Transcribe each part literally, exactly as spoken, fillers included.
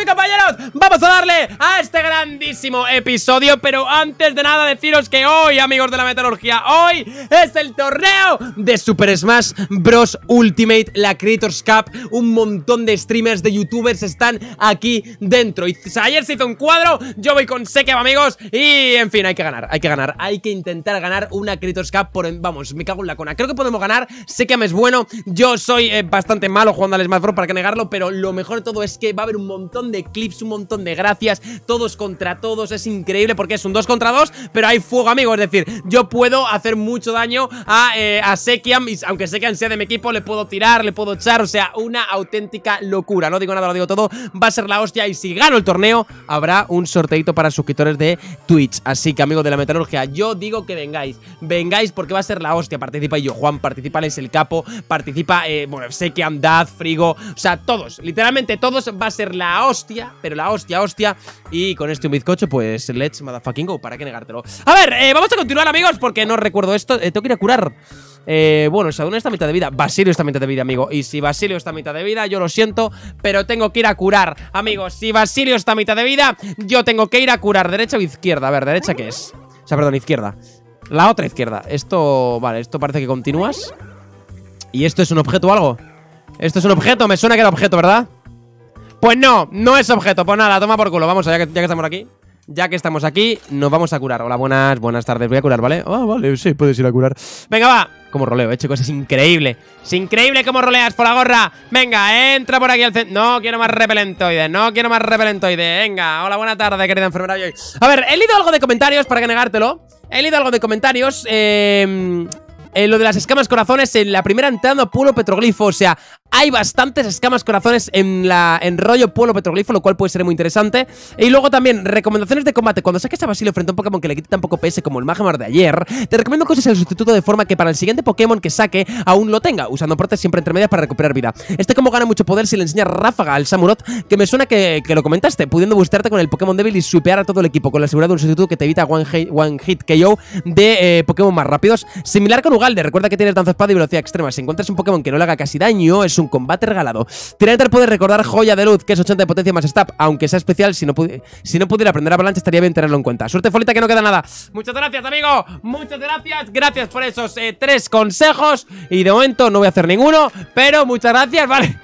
y compañeros, vamos a darle a este grandísimo episodio. Pero antes de nada deciros que hoy, amigos de la metalurgia, hoy es el torneo de Super Smash Bros. Ultimate, la Creators Cup. Un montón de streamers, de youtubers están aquí dentro. Y ayer se hizo un cuadro, yo voy con Sekiam, amigos. Y en fin, hay que ganar, hay que ganar Hay que intentar ganar una Creators Cup por, vamos, me cago en la cona. Creo que podemos ganar, Sekiam es bueno. Yo soy eh, bastante malo jugando al Smash Bros, para que negarlo. Pero lo mejor de todo es que va a haber un montón de clips, un montón de gracias, todos contra todos. Es increíble porque es un dos contra dos, pero hay fuego, amigos. Es decir, yo puedo hacer mucho daño a, eh, a Sekiam, y aunque Sekiam sea de mi equipo, le puedo tirar, le puedo echar. O sea, una auténtica locura. No digo nada, lo digo todo. Va a ser la hostia. Y si gano el torneo, habrá un sorteito para suscriptores de Twitch. Así que, amigos de la metalurgia, yo digo que vengáis. Vengáis porque va a ser la hostia. Participa yo, Juan, participa Les el Capo, participa, eh, bueno, Sekiam, Daz, Frigo. O sea, todos, literalmente todos. Va a ser la hostia, pero la hostia, hostia. Y con este un bizcocho, pues let's motherfucking go. ¿Para qué negártelo? A ver, eh, vamos a continuar, amigos, porque no recuerdo esto. eh, Tengo que ir a curar. Eh, bueno, el Saduna está a mitad de vida. Basilio está a mitad de vida, amigo. Y si Basilio está a mitad de vida, yo lo siento, pero tengo que ir a curar, amigos. Si Basilio está a mitad de vida, yo tengo que ir a curar. ¿Derecha o izquierda? A ver, ¿derecha qué es? O sea, perdón, izquierda. La otra izquierda. Esto, vale, esto parece que continúas. ¿Y esto es un objeto o algo? Esto es un objeto, me suena que era objeto, ¿verdad? Pues no, no es objeto. Pues nada, toma por culo, vamos, ya que, ya que estamos aquí. Ya que estamos aquí, nos vamos a curar. Hola, buenas, buenas tardes, voy a curar, ¿vale? Ah, vale, sí, puedes ir a curar. Venga, va. Como roleo, eh, chicos, es increíble. Es increíble cómo roleas por la gorra. Venga, entra por aquí al centro. No quiero más repelentoide, no quiero más repelentoide. Venga, hola, buena tarde, querida enfermera. A ver, he leído algo de comentarios, para que negártelo. He leído algo de comentarios. Eh... Eh, lo de las escamas corazones, en la primera entrando pueblo petroglifo. O sea, hay bastantes escamas corazones en la en rollo pueblo petroglifo, lo cual puede ser muy interesante. Y luego también, recomendaciones de combate. Cuando saques a Basilio frente a un Pokémon que le quite tan poco P S como el Magmar de ayer, te recomiendo que uses el sustituto de forma que para el siguiente Pokémon que saque aún lo tenga, usando portes siempre entre medias para recuperar vida. Este combo gana mucho poder si le enseñas Ráfaga al Samurott, que me suena que, que lo comentaste, pudiendo boostarte con el Pokémon débil y sweepear a todo el equipo, con la seguridad de un sustituto que te evita One Hit, one hit K O de eh, Pokémon más rápidos. Similar con Ugalde, recuerda que tienes danza espada y velocidad extrema. Si encuentras un Pokémon que no le haga casi daño, es un combate regalado. Tyranitar puede recordar Joya de Luz, que es ochenta de potencia más stab, aunque sea especial. Si no, si no pudiera aprender avalancha, estaría bien tenerlo en cuenta. Suerte, Folita, que no queda nada. Muchas gracias, amigo. Muchas gracias. Gracias por esos eh, tres consejos. Y de momento no voy a hacer ninguno, pero muchas gracias, vale.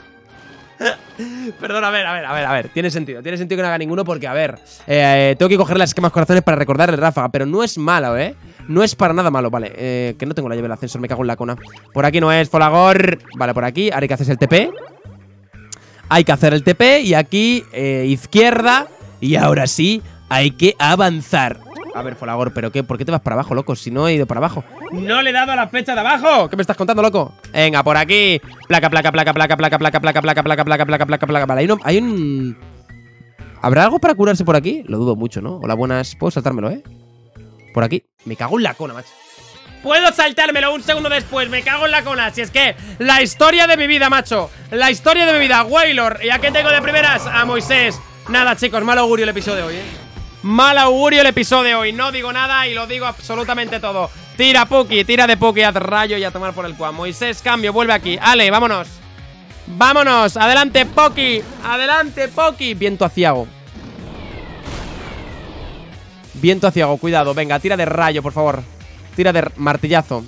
Perdón, a ver, a ver, a ver, a ver. Tiene sentido, tiene sentido que no haga ninguno porque, a ver, eh, tengo que coger las esquemas corazones para recordar el Ráfaga, pero no es malo, ¿eh? No es para nada malo, vale. Eh, que no tengo la llave del ascensor, me cago en la cona. Por aquí no es, Folagor. Vale, por aquí, ahora hay que hacer el T P. Hay que hacer el T P y aquí, eh, izquierda. Y ahora sí, hay que avanzar. A ver, Folagor, ¿pero qué? ¿Por qué te vas para abajo, loco? Si no he ido para abajo. ¡No le he dado a la flecha de abajo! ¿Qué me estás contando, loco? Venga, por aquí. Placa, placa, placa, placa, placa, placa, placa, placa, placa, placa, placa, placa, placa. Vale, hay, no, hay un... ¿Habrá algo para curarse por aquí? Lo dudo mucho, ¿no? Hola, buenas. Puedo saltármelo, ¿eh? Por aquí. Me cago en la cona, macho. Puedo saltármelo un segundo después. Me cago en la cona. Si es que la historia de mi vida, macho. La historia de mi vida. Wailord. ¿Y a qué tengo de primeras? A Moisés. Nada, chicos. Mal augurio el episodio de hoy, ¿eh? Mal augurio el episodio de hoy. No digo nada y lo digo absolutamente todo. Tira, Puki. Tira de Puki. Haz rayo y a tomar por el cual. Moisés, cambio. Vuelve aquí. Ale, vámonos. Vámonos. Adelante, Poki. Adelante, Poki. Viento aciago. Viento aciago. Cuidado. Venga, tira de rayo, por favor. Tira de martillazo.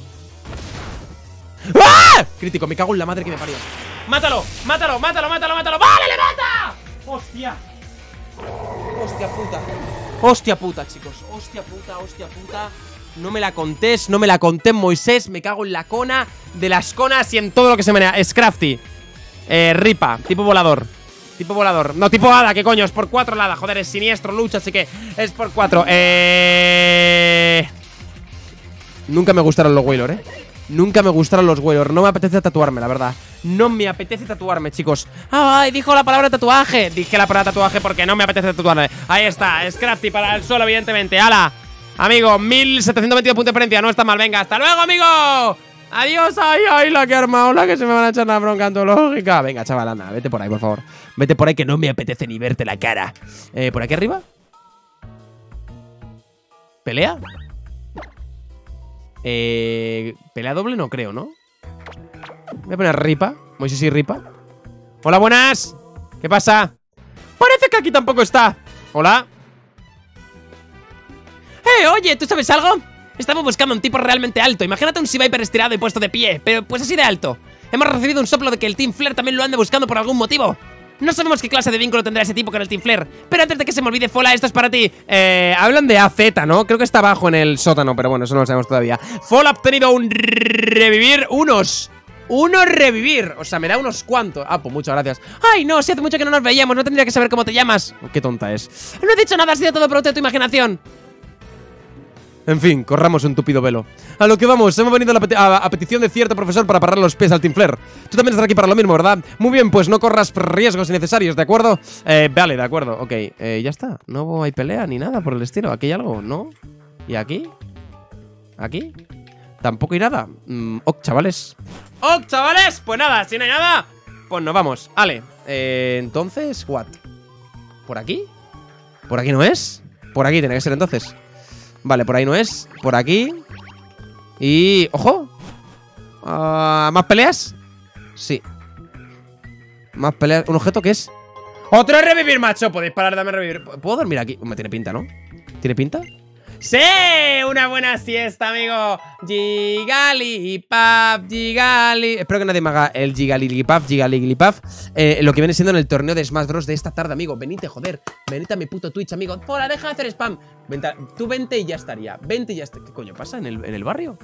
¡Ah! Crítico. Me cago en la madre que me parió. Mátalo. Mátalo. Mátalo. Mátalo. Mátalo. ¡Vale, le mata! Hostia. Hostia puta. Hostia puta, chicos. Hostia puta, hostia puta. No me la contés, no me la conté, Moisés. Me cago en la cona de las conas y en todo lo que se menea. Scrafty. Eh, Ripa, tipo volador. Tipo volador. No, tipo hada, ¿qué coño? Es por cuatro la hada. Joder, es siniestro, lucha, así que es por cuatro. Eh... Nunca me gustaron los Wailord, eh. Nunca me gustaron los Wailord. No me apetece tatuarme, la verdad. No me apetece tatuarme, chicos. ¡Ay! Dijo la palabra tatuaje. Dije la palabra tatuaje porque no me apetece tatuarme. Ahí está, Scrafty para el suelo, evidentemente. ¡Hala! Amigo, mil setecientos veintidós puntos de diferencia. No está mal, venga, hasta luego, amigo. Adiós, ay, ay, la que he armado. La que se me van a echar la bronca antológica. Venga, chaval, anda, vete por ahí, por favor. Vete por ahí que no me apetece ni verte la cara. Eh, ¿por aquí arriba? ¿Pelea? Eh, pelea doble no creo, ¿no? Voy a poner Ripa. Moisés y Ripa. Hola, buenas. ¿Qué pasa? Por aquí tampoco está. Hola. Eh, oye, ¿tú sabes algo? Estamos buscando un tipo realmente alto. Imagínate un Sea Viper estirado y puesto de pie, pero pues así de alto. Hemos recibido un soplo de que el Team Flare también lo ande buscando por algún motivo. No sabemos qué clase de vínculo tendrá ese tipo con el Team Flare. Pero antes de que se me olvide, Fola, esto es para ti. Eh, hablan de A Z, ¿no? Creo que está abajo en el sótano, pero bueno, eso no lo sabemos todavía. Fola ha obtenido un revivir unos... Unos revivir, o sea, me da unos cuantos. Ah, pues muchas gracias. Ay, no, si hace mucho que no nos veíamos, no tendría que saber cómo te llamas. Oh, qué tonta es. No he dicho nada, ha sido todo producto de tu imaginación. En fin, corramos un tupido velo. A lo que vamos, hemos venido a, la peti a, a petición de cierto profesor para parar los pies al Team Flare. Tú también estás aquí para lo mismo, ¿verdad? Muy bien, pues no corras riesgos innecesarios, ¿de acuerdo? Eh, vale, de acuerdo, ok, eh, ya está. No hay pelea ni nada por el estilo. ¿Aquí hay algo? ¿No? ¿Y aquí? ¿Aquí? Tampoco hay nada. Mm, ok, chavales. Ok, chavales, pues nada, si no hay nada, pues nos vamos. Vale, eh, entonces, what? ¿Por aquí? ¿Por aquí no es? Por aquí tiene que ser entonces. Vale, por ahí no es. Por aquí. Y... ¡ojo! Uh, ¿Más peleas? Sí. Más peleas. ¿Un objeto qué es? ¡Otro revivir, macho! Podéis parar de darme revivir. ¿Puedo dormir aquí? Me tiene pinta, ¿no? ¿Tiene pinta? ¡Sí! Una buena siesta, amigo. Gigalipap, Gigali. Espero que nadie me haga el Gigalipap, Gigalipap. Eh, lo que viene siendo en el torneo de Smash Bros. De esta tarde, amigo. Venite, joder. Venite a mi puto Twitch, amigo. ¡Hola, deja de hacer spam! Vente, tú vente y ya estaría. Vente y ya estaría. ¿Qué coño pasa en el, en el barrio?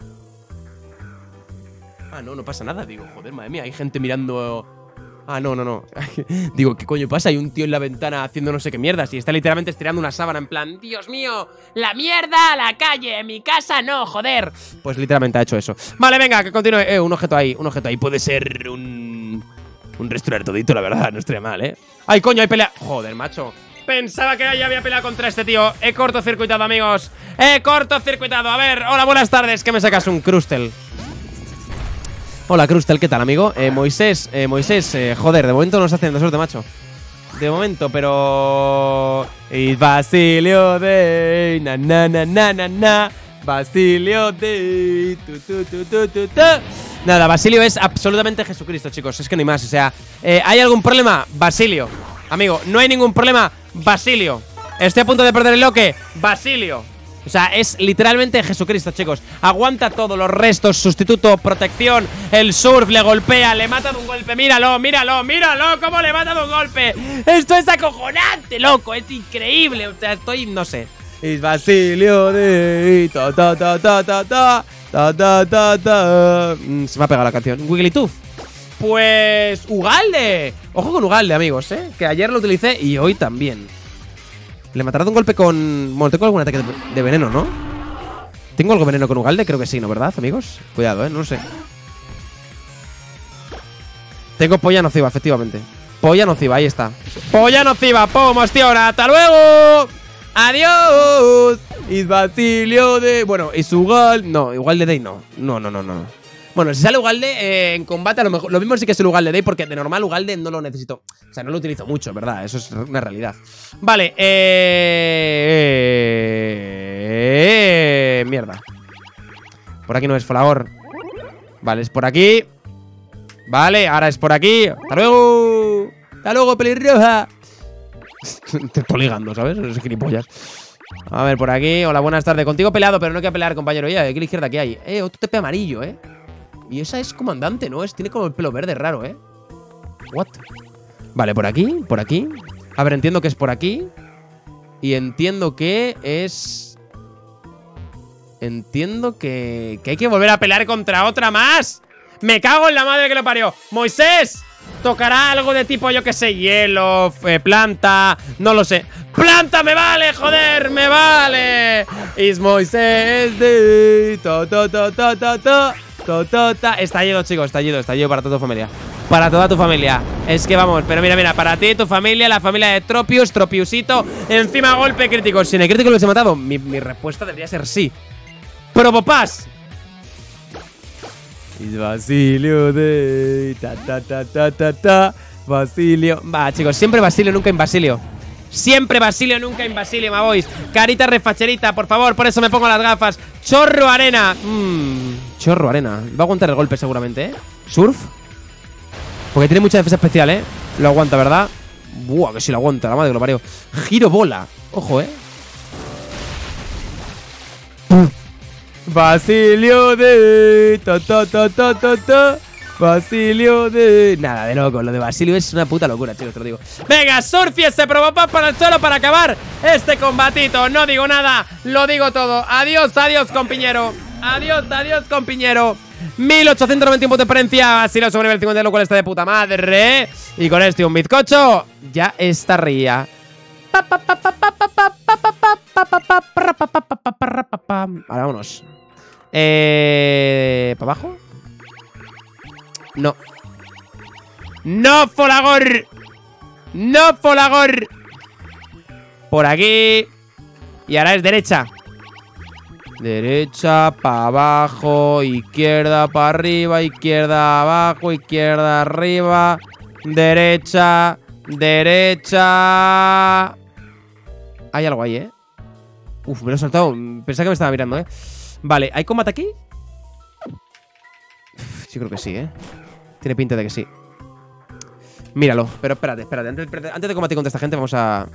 Ah, no, no pasa nada. Digo, joder, madre mía, hay gente mirando... Ah, no, no, no. Digo, ¿qué coño pasa? Hay un tío en la ventana haciendo no sé qué mierdas y está literalmente estirando una sábana en plan, Dios mío, la mierda a la calle, en mi casa no, joder. Pues literalmente ha hecho eso. Vale, venga, que continúe. Eh, un objeto ahí, un objeto ahí. Puede ser un... Un restaurar todito, la verdad, no estaría mal, ¿eh? ¡Ay, coño, hay pelea! Joder, macho. Pensaba que ya había peleado contra este tío. He cortocircuitado, amigos. He cortocircuitado. A ver, hola, buenas tardes. ¿Qué me sacas? Un Crustel. Hola, Crustel, ¿qué tal, amigo? Eh, Moisés, eh, Moisés, eh, joder, de momento no nos hacen de suerte, macho. De momento, pero... Y Basilio de... Na, na, na, na, na, na. Basilio de... Tu, tu, tu, tu, tu, tu. Nada, Basilio es absolutamente Jesucristo, chicos. Es que no hay más, o sea... Eh, ¿hay algún problema? Basilio. Amigo, no hay ningún problema. Basilio. Estoy a punto de perder el loque. Basilio. O sea, es literalmente Jesucristo, chicos. Aguanta todo, los restos, sustituto, protección. El surf le golpea, le mata de un golpe. Míralo, míralo, míralo, cómo le mata de un golpe. Esto es acojonante, loco, es increíble. O sea, estoy, no sé. Es Basilio de... Ta, ta, ta, ta, ta, ta, ta, ta, ta, ta. Mm, se me ha pegado la canción. Wigglytuff. Pues... Ugalde. Ojo con Ugalde, amigos, eh. Que ayer lo utilicé y hoy también. Le matará de un golpe con... Bueno, tengo algún ataque de, de veneno, ¿no? ¿Tengo algo veneno con Ugalde? Creo que sí, ¿no? ¿Verdad, amigos? Cuidado, ¿eh? No lo sé. Tengo polla nociva, efectivamente. Polla nociva, ahí está. Polla nociva, ¡pum! ¡Hostiona! ¡Hasta luego! ¡Adiós! Y Basilio de... Bueno, y su Ugalde... No, Ugalde Day no. No, no, no, no. Bueno, si sale Ugalde eh, en combate, a lo mejor. Lo mismo sí que es el Ugalde Day, porque de normal Ugalde no lo necesito. O sea, no lo utilizo mucho, ¿verdad? Eso es una realidad. Vale, eh. eh mierda. Por aquí no es, por favor. Vale, es por aquí. Vale, ahora es por aquí. ¡Hasta luego! ¡Hasta luego, pelirroja! Te estoy ligando, ¿sabes? Esos gilipollas. A ver, por aquí. Hola, buenas tardes. Contigo peleado, pero no hay que pelear, compañero. Ya, aquí a la izquierda que hay. Eh, otro tepe amarillo, ¿eh? Y esa es comandante, ¿no? Es, tiene como el pelo verde raro, ¿eh? What? Vale, por aquí, por aquí. A ver, entiendo que es por aquí. Y entiendo que es... Entiendo que... Que hay que volver a pelear contra otra más. ¡Me cago en la madre que lo parió! ¡Moisés! Tocará algo de tipo, yo que sé, hielo, eh, planta... No lo sé. ¡Planta me vale, joder! ¡Me vale! Is Moisés de... Ta, ta, ta, ta, ta, ta. Totota. Estallido, chicos, estallido, estallido para toda tu familia. Para toda tu familia. Es que vamos, pero mira, mira, para ti, tu familia, la familia de Tropius, Tropiusito. Encima golpe crítico. Si en el crítico los he matado, mi, mi respuesta debería ser sí. Probopás. Y Basilio de... Ta, ta, ta, ta, ta, ta. Basilio. Va, chicos, siempre Basilio, nunca Inbasilio. Siempre Basilio, nunca Inbasilio, my boys. Carita refacherita, por favor, por eso me pongo las gafas. Chorro arena. Mmm, chorro arena. Va a aguantar el golpe seguramente, ¿eh? Surf. Porque tiene mucha defensa especial, ¿eh? Lo aguanta, ¿verdad? Buah, que si lo aguanta, la madre que lo parió. Giro bola. Ojo, eh. Basilio de... Ta, ta, ta, ta, ta, ta. Basilio de... Nada, de loco, lo de Basilio es una puta locura, chicos, te lo digo. Venga, Surfi ese Probopop para el suelo para acabar este combatito. No digo nada, lo digo todo. Adiós, adiós, compañero. Adiós, adiós, compañero. mil ochocientos noventa y uno de diferencia. Basilio sobre nivel cincuenta, lo cual está de puta madre. Y con este un bizcocho ya estaría. Ahora vámonos. Eh... ¿Para abajo? No. No, Folagor. No, Folagor. Por aquí. Y ahora es derecha. Derecha, para abajo. Izquierda, para arriba. Izquierda, abajo. Izquierda, arriba. Derecha. Derecha. Hay algo ahí, ¿eh? Uf, me lo he soltado. Pensaba que me estaba mirando, ¿eh? Vale, ¿hay combate aquí? Uf, yo creo que sí, ¿eh? Tiene pinta de que sí. Míralo, pero espérate, espérate. Antes, antes de combatir contra esta gente vamos a...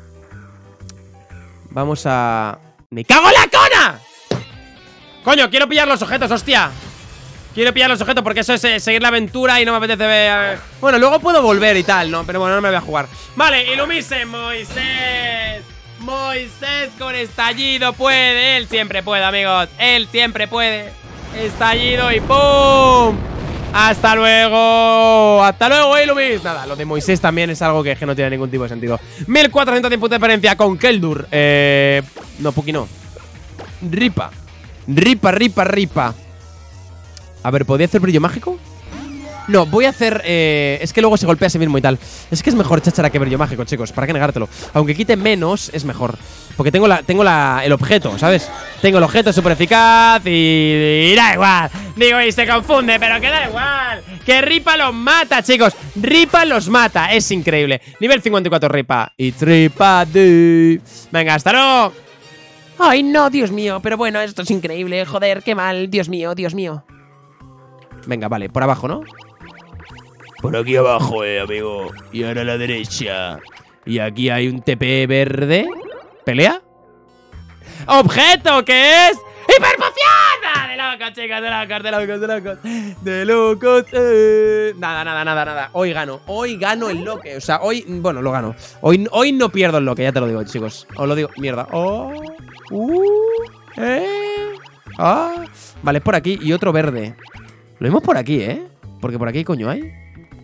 Vamos a... ¡Me cago en la cona! Coño, quiero pillar los objetos, hostia. Quiero pillar los objetos porque eso es eh, seguir la aventura y no me apetece ver... Bueno, luego puedo volver y tal, ¿no? Pero bueno, no me voy a jugar. Vale, Illumise, Moisés. Moisés con estallido puede. Él siempre puede, amigos. Él siempre puede. Estallido y ¡pum! ¡Hasta luego! ¡Hasta luego, Illumis! Nada, lo de Moisés también es algo que, que no tiene ningún tipo de sentido. mil cuatrocientos tiempos de diferencia con Keldur. Eh... No, Puki no. Ripa. Ripa, ripa, ripa. A ver, ¿podría hacer brillo mágico? No, voy a hacer... Eh, es que luego se golpea a sí mismo y tal. Es que es mejor cháchara que brillo mágico, chicos. ¿Para qué negártelo? Aunque quite menos, es mejor. Porque tengo la tengo la, el objeto, ¿sabes? Tengo el objeto súper eficaz y, y da igual. Digo, y se confunde, pero que da igual. Que Ripa los mata, chicos. Ripa los mata, es increíble. Nivel cincuenta y cuatro Ripa. Y Tripa de... Venga, hasta luego. Ay, no, Dios mío. Pero bueno, esto es increíble. Joder, qué mal. Dios mío, Dios mío. Venga, vale, por abajo, ¿no? Por aquí abajo, eh, amigo. Y ahora a la derecha. Y aquí hay un T P verde. ¿Pelea? ¡Objeto! ¿Qué es? ¡Hiperpoción! De locos, chicos, de locos, de locos, de locos. De locos, eh. Nada, nada, nada, nada. Hoy gano. Hoy gano el loque. O sea, hoy... Bueno, lo gano. Hoy, hoy no pierdo el loque, ya te lo digo, chicos. Os lo digo. Mierda. Oh. Uh. Eh. Ah. Vale, es por aquí. Y otro verde. Lo vimos por aquí, ¿eh? Porque por aquí, coño, hay.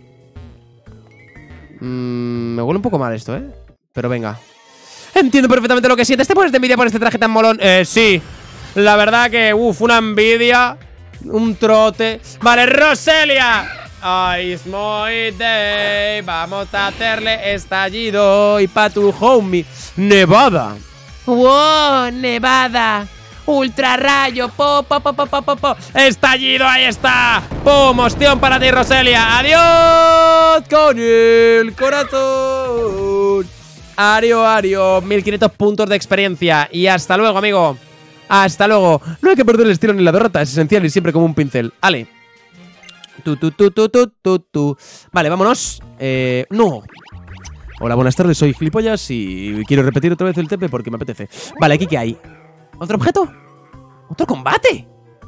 Mm, me huele un poco mal esto, ¿eh? Pero venga. Entiendo perfectamente lo que sientes. ¿Te pones de envidia por este traje tan molón? Eh, sí. La verdad que, uff, una envidia. Un trote. Vale, Roselia. Ay, it's my day. Vamos a hacerle estallido. Y pa' tu homie. Nevada. Wow, Nevada. Ultra rayo, po, po, po, po, po, po, po. Estallido, ahí está. Pum, ostión para ti, Roselia. Adiós con el corazón. Ario, Ario, mil quinientos puntos de experiencia. Y hasta luego, amigo. Hasta luego. No hay que perder el estilo ni la derrota, es esencial y siempre como un pincel. Ale. Tu, tu, tu, tu, tu, tu, tu. Vale, vámonos. Eh, no. Hola, buenas tardes, soy Gilipollas y quiero repetir otra vez el T P porque me apetece. Vale, ¿aquí qué hay? ¿Otro objeto? ¿Otro combate?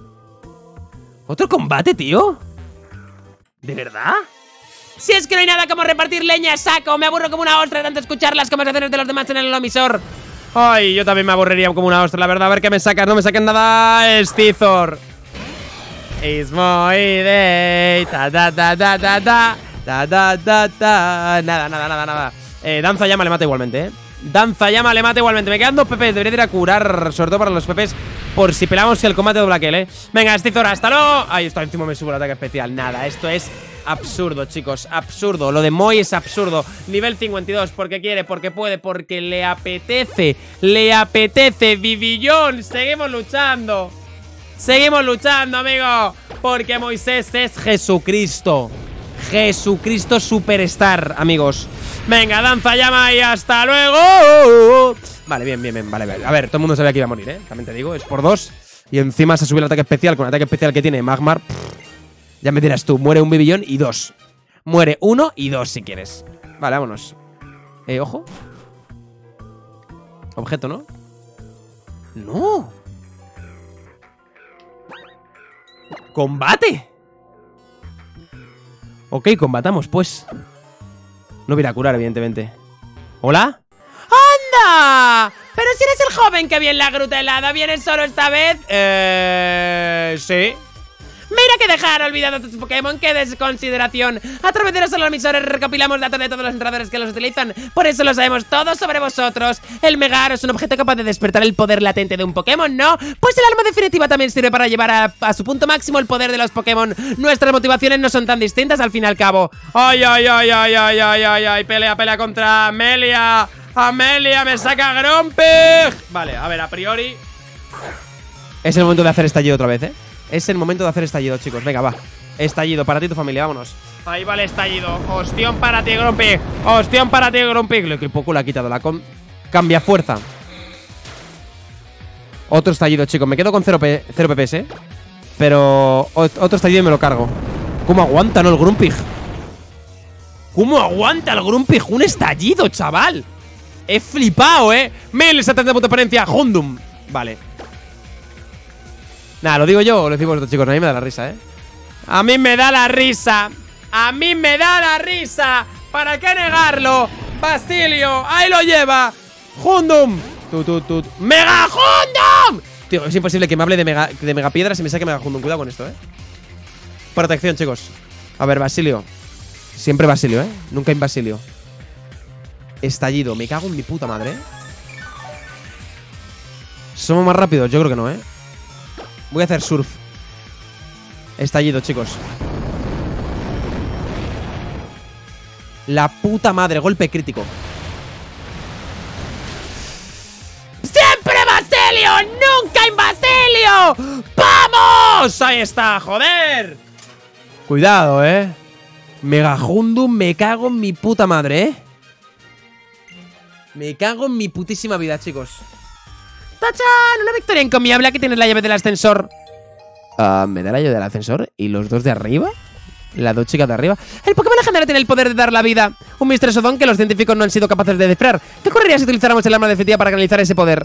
¿Otro combate, tío? ¿De verdad? Si es que no hay nada como repartir leña, saco. Me aburro como una ostra de tanto escuchar las conversaciones de los demás en el emisor. Ay, yo también me aburriría como una ostra, la verdad. A ver qué me sacas, no me saquen nada. Es Cizor. It's my day. Ta ta ta ta ta ta. Ta ta ta ta. Nada, nada, nada, nada. Eh, danza llama le mata igualmente, eh. Danza llama le mata igualmente. Me quedan dos P Ps, debería ir a curar. Sobre todo para los P Ps, por si pelamos el combate de Blackell, eh. Venga, Stizor, hasta luego. Ahí está, encima me subo el ataque especial. Nada, esto es absurdo, chicos, absurdo. Lo de Moy es absurdo. Nivel cincuenta y dos, porque quiere, porque puede, porque le apetece. Le apetece, Vivillón. Seguimos luchando. Seguimos luchando, amigo. Porque Moisés es Jesucristo. Jesucristo Superstar, amigos. Venga, danza llama y hasta luego. Vale, bien, bien, bien, vale, vale. A ver, todo el mundo sabía que iba a morir, ¿eh? También te digo, es por dos. Y encima se sube el ataque especial. Con el ataque especial que tiene Magmar, pff, ya me dirás tú, muere un bibillón y dos. Muere uno y dos si quieres. Vale, vámonos. Eh, ojo. Objeto, ¿no? ¡No! ¡Combate! Ok, combatamos, pues. No voy a ir a curar, evidentemente. ¿Hola? ¡Anda! Pero si eres el joven que vi en la gruta helada, ¿vienes solo esta vez? Eh... Sí. Mira que dejar olvidados tus Pokémon, qué desconsideración. A través de los emisores recopilamos datos de todos los entrenadores que los utilizan. Por eso lo sabemos todo sobre vosotros. El Mega Aro es un objeto capaz de despertar el poder latente de un Pokémon, ¿no? Pues el arma definitiva también sirve para llevar a, a su punto máximo el poder de los Pokémon. Nuestras motivaciones no son tan distintas al fin y al cabo. ¡Ay, ay, ay, ay, ay, ay, ay, ay! Pelea, pelea contra Amelia. ¡Amelia, me saca Grumpig! Vale, a ver, a priori es el momento de hacer estallido otra vez, ¿eh? Es el momento de hacer estallido, chicos. Venga, va. Estallido para ti y tu familia, vámonos. Ahí va el estallido. Ostión para ti, Grumpig. Ostión para ti, Grumpig. Lo que poco le ha quitado. La con... Cambia fuerza. Otro estallido, chicos. Me quedo con cero P P S, ¿eh? Pero otro estallido y me lo cargo. ¿Cómo aguanta, no, el Grumpig? ¿Cómo aguanta el Grumpig? Un estallido, chaval. He flipado, ¿eh? Mil setenta de potencia. Hundum. Vale. Nada, ¿lo digo yo o lo decimos vosotros, chicos? A mí me da la risa, ¿eh? A mí me da la risa. A mí me da la risa. ¿Para qué negarlo? Basilio, ahí lo lleva. Hundum. Tut, tut, tut. ¡Mega Hundum! Tío, es imposible que me hable de Mega, de mega Piedras y me saque Mega Hundum. Cuidado con esto, ¿eh? Protección, chicos. A ver, Basilio. Siempre Basilio, ¿eh? Nunca Inbasilio. Estallido. Me cago en mi puta madre, ¿eh? ¿Somos más rápidos? Yo creo que no, ¿eh? Voy a hacer surf. Estallido, chicos. La puta madre, golpe crítico. ¡Siempre Basilio! ¡Nunca Inbasilio! ¡Vamos! Ahí está, joder. Cuidado, eh. Mega Hundum, me cago en mi puta madre, eh. Me cago en mi putísima vida, chicos. ¡Tachan! Una victoria encomiable. Aquí tienes la llave del ascensor. Uh, ¿Me da la llave del ascensor? ¿Y los dos de arriba? Las dos chicas de arriba. El Pokémon legendario tiene el poder de dar la vida. Un misterioso don que los científicos no han sido capaces de descifrar. ¿Qué ocurriría si utilizáramos el arma definitiva para canalizar ese poder?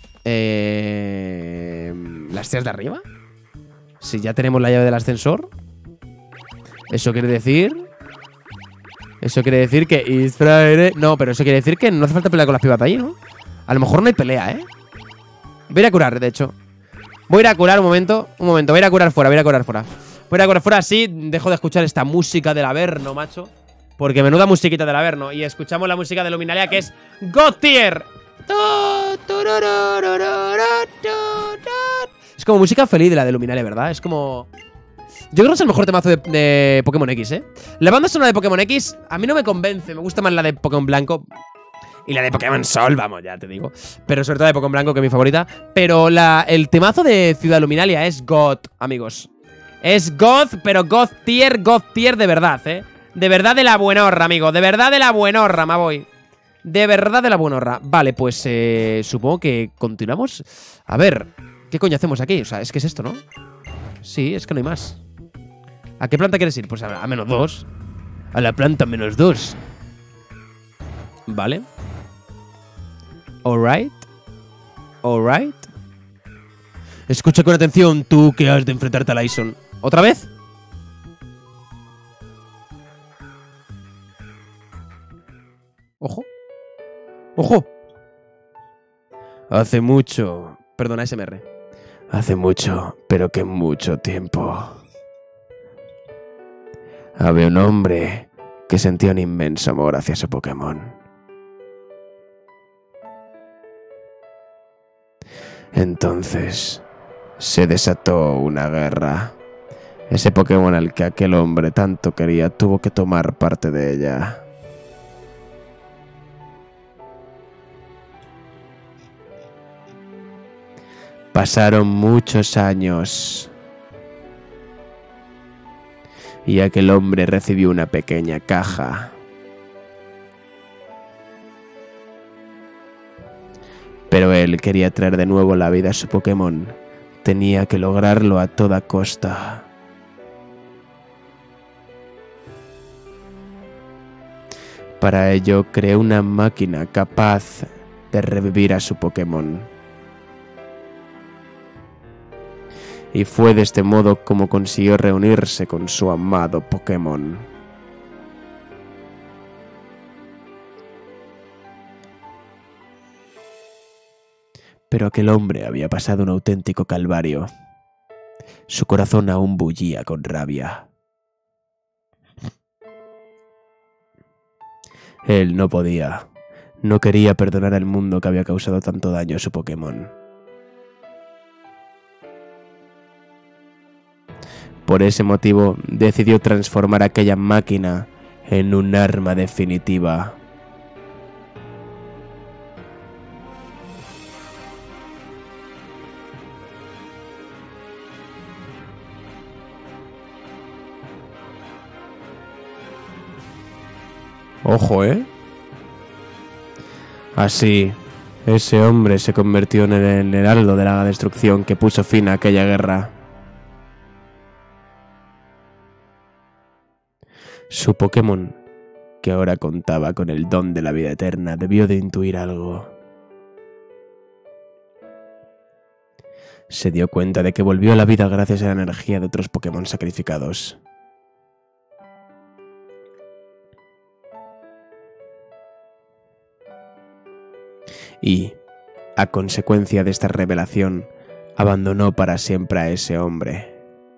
Eh... ¿Las chicas de arriba? Si ya tenemos la llave del ascensor. Eso quiere decir... Eso quiere decir que Israel... No, pero eso quiere decir que no hace falta pelear con las pibas de ahí, ¿no? A lo mejor no hay pelea, ¿eh? Voy a ir a curar, de hecho. Voy a ir a curar un momento. Un momento, voy a ir a curar fuera, voy a ir a curar fuera. Voy a ir a curar fuera, así dejo de escuchar esta música del Averno, macho. Porque menuda musiquita del Averno. Y escuchamos la música de Luminalia, que es God Tier. Es como música feliz de la de Luminalia, ¿verdad? Es como... Yo creo que es el mejor temazo de, de Pokémon X, ¿eh? La banda sonora de Pokémon X a mí no me convence. Me gusta más la de Pokémon Blanco. Y la de Pokémon Sol, vamos, ya te digo. Pero sobre todo la de Pokémon Blanco, que es mi favorita. Pero la, el temazo de Ciudad Luminalia es God, amigos. Es God, pero God Tier, God Tier de verdad, ¿eh? De verdad de la buenorra, amigo. De verdad de la buenorra, me voy. De verdad de la buenorra. Vale, pues eh, supongo que continuamos. A ver, ¿qué coño hacemos aquí? O sea, es que es esto, ¿no? Sí, es que no hay más. ¿A qué planta quieres ir? Pues a, a menos dos. A la planta menos dos. Vale. Alright. Alright. Escucha con atención, tú que has de enfrentarte a Lyson. ¿Otra vez? Ojo. Ojo. Hace mucho. Perdona, S M R. Hace mucho, pero que mucho tiempo. Había un hombre que sentía un inmenso amor hacia su Pokémon. Entonces se desató una guerra. Ese Pokémon al que aquel hombre tanto quería tuvo que tomar parte de ella. Pasaron muchos años y aquel hombre recibió una pequeña caja. Pero él quería traer de nuevo la vida a su Pokémon. Tenía que lograrlo a toda costa. Para ello creó una máquina capaz de revivir a su Pokémon. Y fue de este modo como consiguió reunirse con su amado Pokémon. Pero aquel hombre había pasado un auténtico calvario. Su corazón aún bullía con rabia. Él no podía, no quería perdonar al mundo que había causado tanto daño a su Pokémon. Por ese motivo, decidió transformar aquella máquina en un arma definitiva. Ojo, ¿eh? Así, ese hombre se convirtió en el heraldo de la destrucción que puso fin a aquella guerra. Su Pokémon, que ahora contaba con el don de la vida eterna, debió de intuir algo. Se dio cuenta de que volvió a la vida gracias a la energía de otros Pokémon sacrificados. Y, a consecuencia de esta revelación, abandonó para siempre a ese hombre.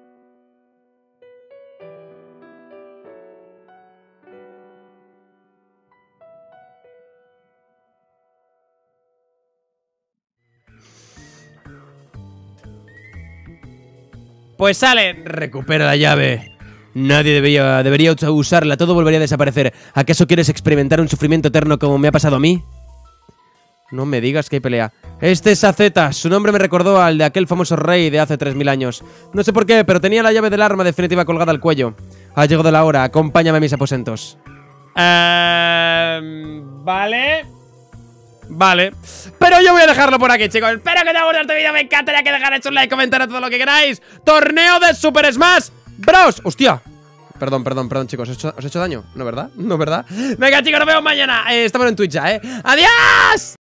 Pues sale, recupera la llave. Nadie debería, debería usarla, todo volvería a desaparecer. ¿Acaso quieres experimentar un sufrimiento eterno como me ha pasado a mí? No me digas que hay pelea. Este es Azeta, su nombre me recordó al de aquel famoso rey de hace tres mil años. No sé por qué, pero tenía la llave del arma definitiva colgada al cuello. Ha llegado la hora, acompáñame a mis aposentos. Eh, vale. Vale. Pero yo voy a dejarlo por aquí, chicos. Espero que te haya gustado este vídeo, me encantaría que dejarais un like, comentar todo lo que queráis. Torneo de Super Smash Bros. ¡Hostia! Perdón, perdón, perdón, chicos, ¿os he hecho, os he hecho daño? ¿No, verdad? ¿No, verdad? Venga, chicos, nos vemos mañana. eh, Estamos en Twitch ya, ¿eh? ¡Adiós!